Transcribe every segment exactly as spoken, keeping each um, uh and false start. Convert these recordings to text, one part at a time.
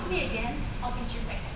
to me again, I'll beat your face.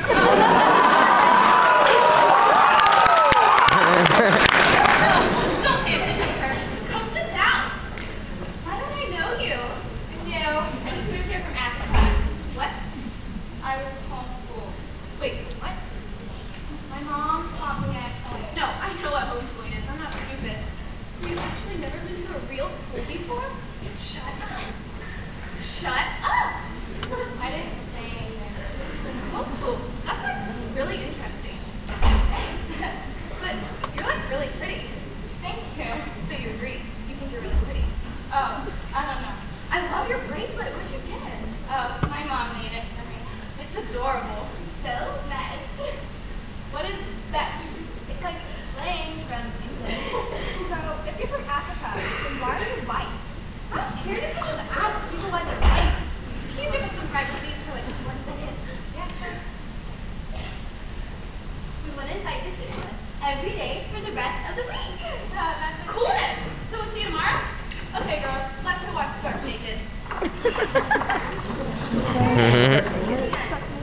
Don't pay attention to her. Come sit down. How do I know you? No, I just moved here from Africa. What? I was homeschooled. Wait, what? My mom taught me at home. No, I know what homeschooling is. I'm not stupid. You've actually never been to a real school before? Shut up. Shut up! I didn't say anything. Homeschool. That's like really interesting. Thanks. But you're like really pretty. Thank you. So you agree? You think you're really pretty? Oh, I don't know. I love your bracelet. Where'd you get it? Oh, my mom made it for me. It's adorable. So nice. What is that? It's like slang from England. So, if you're from Africa, then why are you white? I'm scared if you just ask people why they're white. Can you give us some privacy for like one second? Yeah, sure. We want to invite you to us every day for the rest of the week. Uh, that's coolness. So we'll see you tomorrow? Okay, girls. Let's go watch Stark Naked.